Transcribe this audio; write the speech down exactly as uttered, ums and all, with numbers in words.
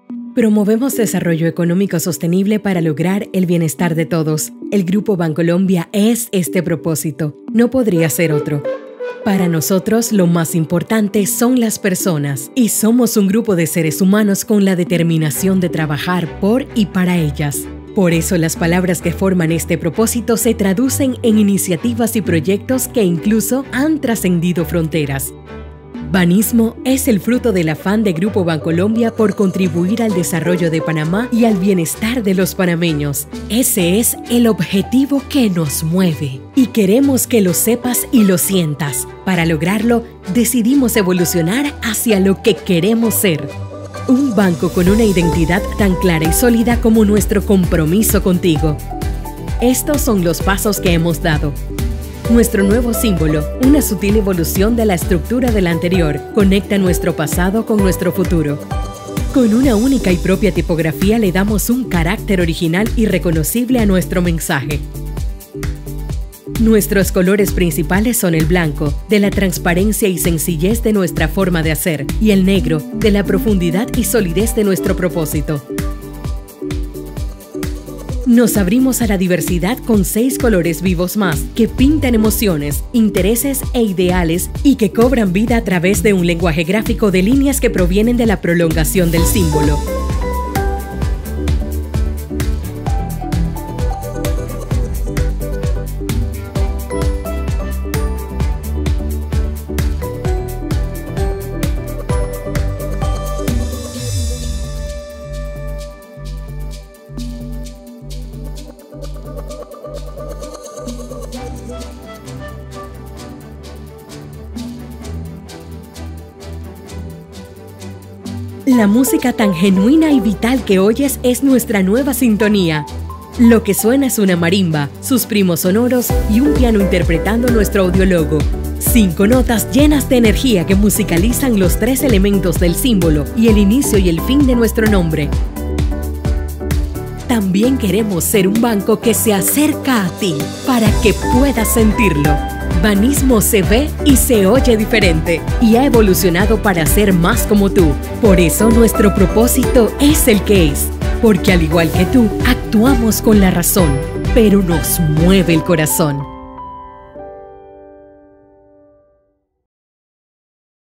Promovemos desarrollo económico sostenible para lograr el bienestar de todos. El Grupo Bancolombia es este propósito. No podría ser otro. Para nosotros, lo más importante son las personas, y somos un grupo de seres humanos con la determinación de trabajar por y para ellas. Por eso, las palabras que forman este propósito se traducen en iniciativas y proyectos que incluso han trascendido fronteras. Banismo es el fruto del afán de Grupo Bancolombia por contribuir al desarrollo de Panamá y al bienestar de los panameños. Ese es el objetivo que nos mueve. Y queremos que lo sepas y lo sientas. Para lograrlo, decidimos evolucionar hacia lo que queremos ser. Un banco con una identidad tan clara y sólida como nuestro compromiso contigo. Estos son los pasos que hemos dado. Nuestro nuevo símbolo, una sutil evolución de la estructura del anterior, conecta nuestro pasado con nuestro futuro. Con una única y propia tipografía le damos un carácter original y reconocible a nuestro mensaje. Nuestros colores principales son el blanco, de la transparencia y sencillez de nuestra forma de hacer, y el negro, de la profundidad y solidez de nuestro propósito. Nos abrimos a la diversidad con seis colores vivos más, que pintan emociones, intereses e ideales y que cobran vida a través de un lenguaje gráfico de líneas que provienen de la prolongación del símbolo. La música tan genuina y vital que oyes es nuestra nueva sintonía. Lo que suena es una marimba, sus primos sonoros y un piano interpretando nuestro audiólogo. Cinco notas llenas de energía que musicalizan los tres elementos del símbolo y el inicio y el fin de nuestro nombre. También queremos ser un banco que se acerca a ti para que puedas sentirlo. Banismo se ve y se oye diferente y ha evolucionado para ser más como tú. Por eso nuestro propósito es el que es, porque al igual que tú, actuamos con la razón, pero nos mueve el corazón.